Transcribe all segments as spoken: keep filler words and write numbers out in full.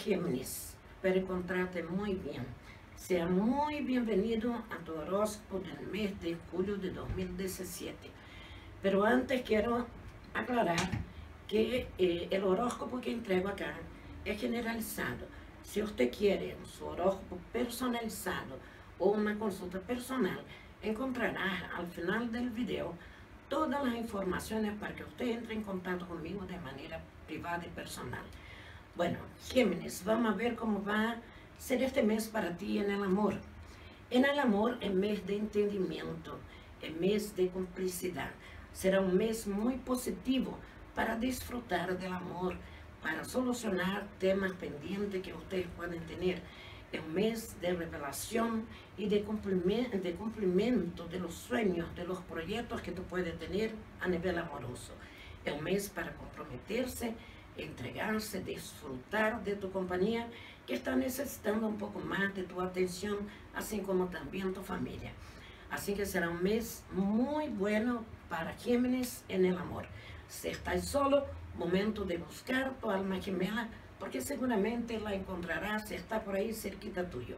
Géminis, espero encontrarte muy bien. Sea muy bienvenido a tu horóscopo del mes de julio de dos mil diecisiete. Pero antes quiero aclarar que eh, el horóscopo que entrego acá es generalizado. Si usted quiere su horóscopo personalizado o una consulta personal, encontrará al final del video todas las informaciones para que usted entre en contacto conmigo de manera privada y personal. Bueno, Géminis, vamos a ver cómo va a ser este mes para ti en el amor. En el amor, el mes de entendimiento, el mes de complicidad. Será un mes muy positivo para disfrutar del amor, para solucionar temas pendientes que ustedes pueden tener. Es un mes de revelación y de cumplimiento, de cumplimiento de los sueños, de los proyectos que tú puedes tener a nivel amoroso. Es un mes para comprometerse, entregarse, disfrutar de tu compañía, que está necesitando un poco más de tu atención, así como también tu familia. Así que será un mes muy bueno para Géminis en el amor. Si estás solo, momento de buscar tu alma gemela, porque seguramente la encontrarás si está por ahí cerquita tuyo.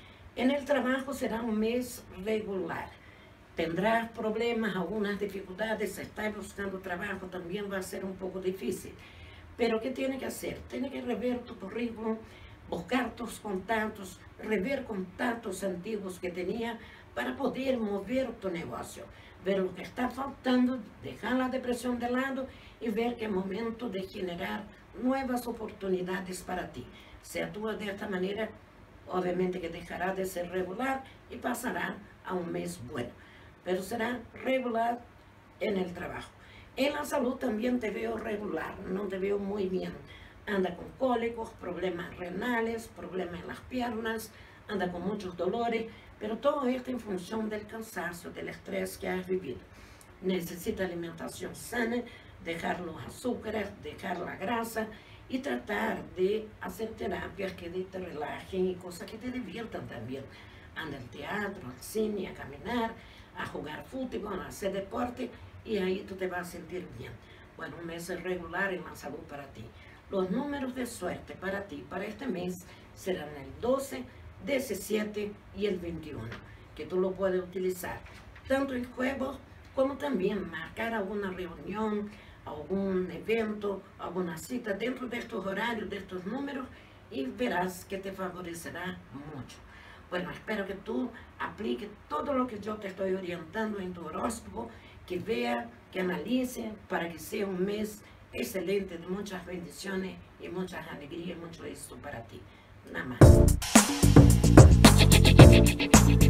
En el trabajo será un mes regular. Tendrás problemas, algunas dificultades, si estás buscando trabajo también va a ser un poco difícil. Pero ¿qué tiene que hacer? Tiene que rever tu currículum, buscar tus contactos, rever contactos antiguos que tenía para poder mover tu negocio. Ver lo que está faltando, dejar la depresión de lado y ver que es momento de generar nuevas oportunidades para ti. Si actúas de esta manera, obviamente que dejará de ser regular y pasará a un mes bueno. Pero será regular en el trabajo. En la salud también te veo regular, no te veo muy bien. Anda con cólicos, problemas renales, problemas en las piernas, anda con muchos dolores, pero todo esto en función del cansancio, del estrés que has vivido. Necesita alimentación sana, dejar los azúcares, dejar la grasa y tratar de hacer terapias que te relajen y cosas que te diviertan también. Anda al teatro, al cine, a caminar, a jugar fútbol, a hacer deporte, y ahí tú te vas a sentir bien. Bueno, un mes regular en la salud para ti. Los números de suerte para ti, para este mes, serán el doce, diecisiete y el veintiuno, que tú lo puedes utilizar tanto en juegos como también marcar alguna reunión, algún evento, alguna cita dentro de estos horarios, de estos números, y verás que te favorecerá mucho. Bueno, espero que tú apliques todo lo que yo te estoy orientando en tu horóscopo, que vea, que analice, para que sea un mes excelente de muchas bendiciones y muchas alegrías, mucho éxito para ti. Nada más.